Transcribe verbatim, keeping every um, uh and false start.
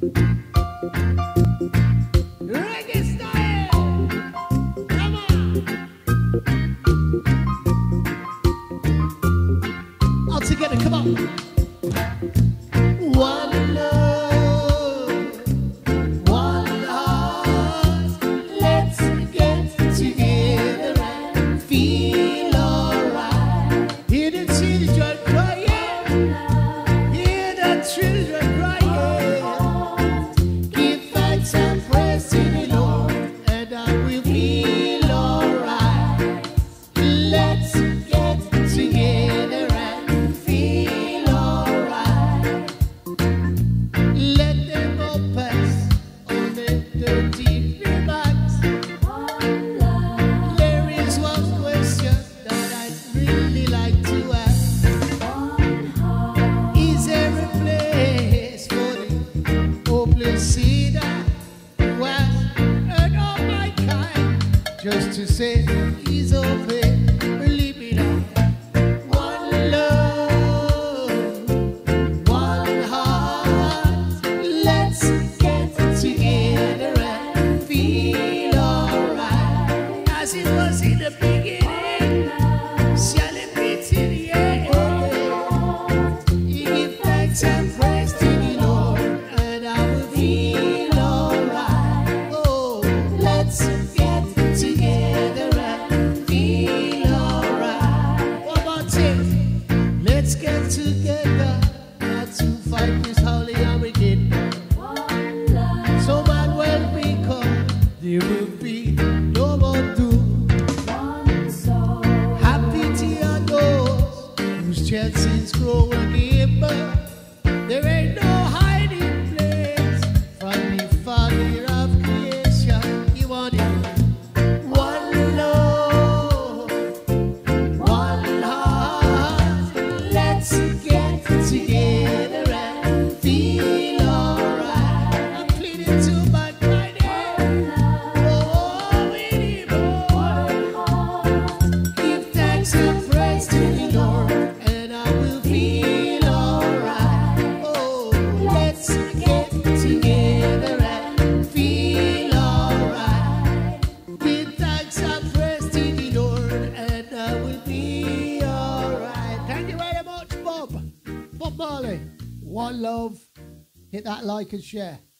Reggae style. Come on. All together, come on. One love, one heart. Let's get together and feel alright. Hear the children crying. Hear the children crying. Give thanks and praise to the Lord, and I will feel alright. Let's get together and feel alright. Let them go past all the dirty remarks. There is one question that I'd really like to ask. Is there a place for the hopeless sinner who has earned all my kind just to say he's open? Believe me now. One love, one heart. Let's get together and feel alright. As it was in the beginning, shall it be till the end? You give thanks and praise to the Lord, and I will feel alright. Oh, let's get together and feel alright. One more thing. Let's get together, not to fight this holy Armageddon. So man will become, there will be no more doom. Happy to are those whose chances grow again, but there ain't no hiding place from the Father of creation. He wanted one love, one heart. Let's get together and feel alright. I'm pleading to my Friday. Oh, anymore. Give thanks and praise to the Lord, and I will feel alright. Oh, let's get together and feel alright. Give thanks and praise to the Lord, and I will be alright. Thank you very much, Bob. Bob Marley. One love. Hit that like and share.